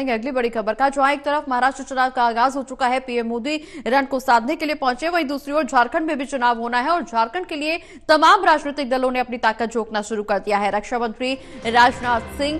अगली बड़ी खबर का, जहां एक तरफ महाराष्ट्र चुनाव का आगाज हो चुका है, पीएम मोदी रण को साधने के लिए पहुंचे, वहीं दूसरी ओर झारखंड में भी चुनाव होना है और झारखंड के लिए तमाम राजनीतिक दलों ने अपनी ताकत झोंकना शुरू कर दिया है। रक्षा मंत्री राजनाथ सिंह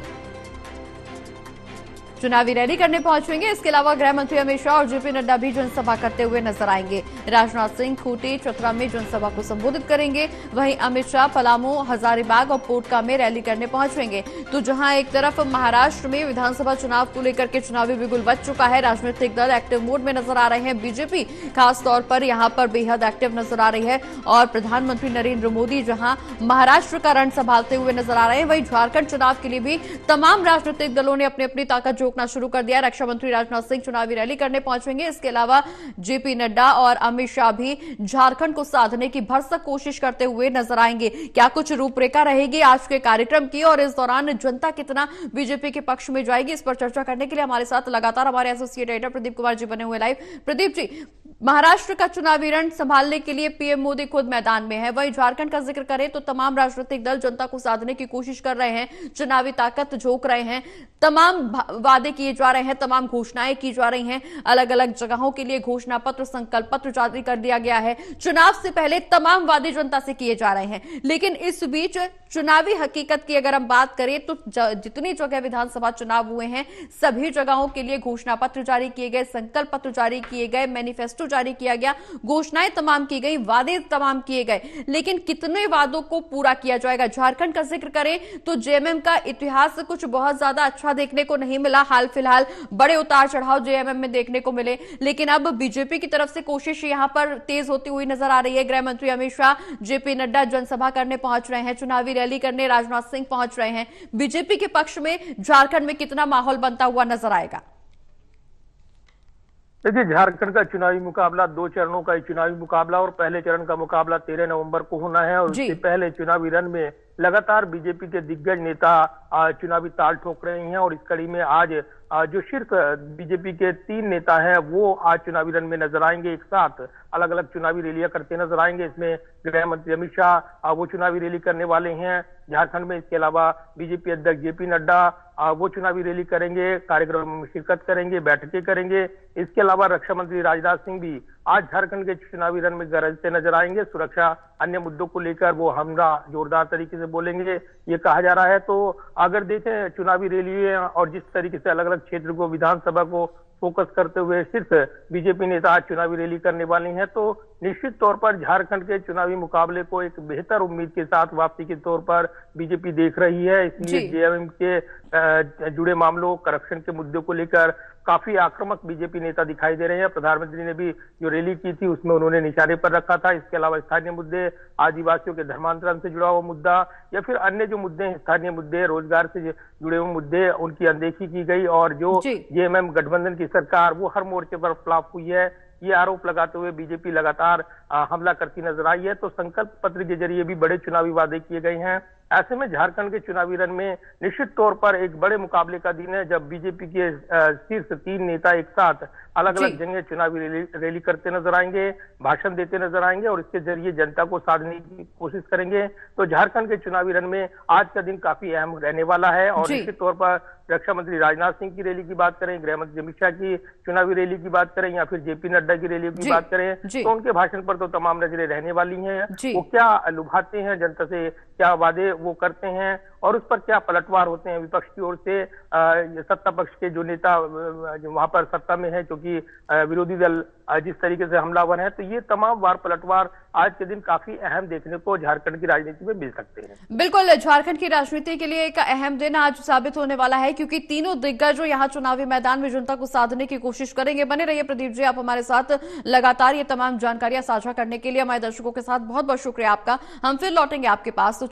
चुनावी रैली करने पहुंचेंगे। इसके अलावा गृह मंत्री अमित शाह और जेपी नड्डा भी जनसभा करते हुए नजर आएंगे। राजनाथ सिंह खूंटी, चतरा में जनसभा को संबोधित करेंगे, वहीं अमित शाह पलामू, हजारीबाग और पोटका में रैली करने पहुंचेंगे। तो जहां एक तरफ महाराष्ट्र में विधानसभा चुनाव को लेकर के चुनावी बिगुल बज चुका है, राजनीतिक दल एक्टिव मोड में नजर आ रहे हैं। बीजेपी खासतौर पर यहां पर बेहद एक्टिव नजर आ रही है और प्रधानमंत्री नरेंद्र मोदी जहां महाराष्ट्र का रण संभालते हुए नजर आ रहे हैं, वहीं झारखंड चुनाव के लिए भी तमाम राजनीतिक दलों ने अपनी अपनी ताकत रोकना शुरू कर दिया। रक्षा मंत्री राजनाथ सिंह चुनावी रैली करने पहुंचेंगे। इसके अलावा जेपी नड्डा और अमित शाह भी झारखंड को साधने की भरसक कोशिश करते हुए नजर आएंगे। क्या कुछ रूपरेखा रहेगी आज के कार्यक्रम की और इस दौरान जनता कितना बीजेपी के पक्ष में जाएगी, इस पर चर्चा करने के लिए हमारे साथ लगातार हमारे एसोसिएट एडिटर प्रदीप कुमार जी बने हुए लाइव। प्रदीप जी, महाराष्ट्र का चुनावी रण संभालने के लिए पीएम मोदी खुद मैदान में है, वहीं झारखंड का जिक्र करें तो तमाम राजनीतिक दल जनता को साधने की कोशिश कर रहे हैं, चुनावी ताकत झोंक रहे हैं, तमाम वादे किए जा रहे हैं, तमाम घोषणाएं की जा रही हैं, अलग अलग जगहों के लिए घोषणा पत्र, संकल्प पत्र जारी कर दिया गया है। चुनाव से पहले तमाम वादे जनता से किए जा रहे हैं, लेकिन इस बीच चुनावी हकीकत की अगर हम बात करें तो जितनी जगह विधानसभा चुनाव हुए हैं सभी जगहों के लिए घोषणा पत्र जारी किए गए, संकल्प पत्र जारी किए गए, मैनिफेस्टो जारी किया गया, घोषणाएं तमाम की गई, वादे तमाम किए गए, लेकिन कितने वादों को पूरा किया जाएगा? झारखंड का जिक्र करें तो जेएमएम का इतिहास कुछ बहुत ज्यादा अच्छा देखने को नहीं मिला। हाल फिलहाल बड़े उतार चढ़ाव जेएमएम में देखने को मिले, लेकिन अब बीजेपी की तरफ से कोशिश यहां पर तेज होती हुई नजर आ रही है। गृह मंत्री अमित शाह, जेपी नड्डा जनसभा करने पहुंच रहे हैं, चुनावी रैली करने राजनाथ सिंह पहुंच रहे हैं। बीजेपी के पक्ष में झारखंड में कितना माहौल बनता हुआ नजर आएगा? देखिए, झारखंड का चुनावी मुकाबला 2 चरणों का चुनावी मुकाबला और पहले चरण का मुकाबला 13 नवंबर को होना है और उससे पहले चुनावी रण में लगातार बीजेपी के दिग्गज नेता चुनावी ताल ठोक रहे हैं और इस कड़ी में आज जो शीर्ष बीजेपी के 3 नेता हैं वो आज चुनावी रण में नजर आएंगे, एक साथ अलग अलग चुनावी रैलियां करते नजर आएंगे। इसमें गृह मंत्री अमित शाह वो चुनावी रैली करने वाले हैं झारखंड में। इसके अलावा बीजेपी अध्यक्ष जेपी नड्डा वो चुनावी रैली करेंगे, कार्यक्रम में शिरकत करेंगे, बैठकें करेंगे। इसके अलावा रक्षा मंत्री राजनाथ सिंह भी आज झारखंड के चुनावी रण में गरजते नजर आएंगे। सुरक्षा अन्य मुद्दों को लेकर वो हमला जोरदार तरीके से बोलेंगे, ये कहा जा रहा है। तो अगर देखें चुनावी रैली और जिस तरीके से अलग अलग क्षेत्र को, विधानसभा को फोकस करते हुए शीर्ष बीजेपी नेता आज चुनावी रैली करने वाले हैं, तो निश्चित तौर पर झारखंड के चुनावी मुकाबले को एक बेहतर उम्मीद के साथ वापसी के तौर पर बीजेपी देख रही है। इसलिए जेएमएम के जुड़े मामलों, करप्शन के मुद्दों को लेकर काफी आक्रामक बीजेपी नेता दिखाई दे रहे हैं। प्रधानमंत्री ने भी जो रैली की थी उसमें उन्होंने निशाने पर रखा था। इसके अलावा स्थानीय मुद्दे, आदिवासियों के धर्मांतरण से जुड़ा हुआ मुद्दा या फिर अन्य जो मुद्दे हैं, स्थानीय मुद्दे, रोजगार से जुड़े हुए मुद्दे, उनकी अनदेखी की गई और जो जेएमएम गठबंधन की सरकार वो हर मोर्चे पर फ्लॉप हुई है, ये आरोप लगाते हुए बीजेपी लगातार हमला करती नजर आई है। तो संकल्प पत्र के जरिए भी बड़े चुनावी वादे किए गए हैं। ऐसे में झारखंड के चुनावी रण में निश्चित तौर पर एक बड़े मुकाबले का दिन है जब बीजेपी के शीर्ष 3 नेता एक साथ अलग अलग जगह चुनावी रैली करते नजर आएंगे, भाषण देते नजर आएंगे और इसके जरिए जनता को साधने की कोशिश करेंगे। तो झारखंड के चुनावी रण में आज का दिन काफी अहम रहने वाला है और निश्चित तौर पर रक्षा मंत्री राजनाथ सिंह की रैली की बात करें, गृह मंत्री अमित शाह की चुनावी रैली की बात करें या फिर जेपी नड्डा की रैली की बात करें, तो उनके भाषण पर तो तमाम नजरें रहने वाली हैं। वो क्या लुभाते हैं जनता से, क्या वादे वो करते हैं और उस पर क्या पलटवार होते हैं विपक्ष की ओर से। सत्ता पक्ष के जो नेता वहां पर सत्ता में है, क्योंकि विरोधी दल जिस तरीके से हमलावर है, तो ये तमाम वार पलटवार आज के दिन काफी अहम देखने को झारखंड की राजनीति में मिल सकते हैं। बिल्कुल, झारखंड की राजनीति के लिए एक अहम दिन आज साबित होने वाला है क्योंकि तीनों दिग्गज जो यहाँ चुनावी मैदान में जनता को साधने की कोशिश करेंगे। बने रहिए प्रदीप जी, आप हमारे साथ लगातार ये तमाम जानकारियां साझा करने के लिए। हमारे दर्शकों के साथ बहुत बहुत शुक्रिया आपका। हम फिर लौटेंगे आपके पास।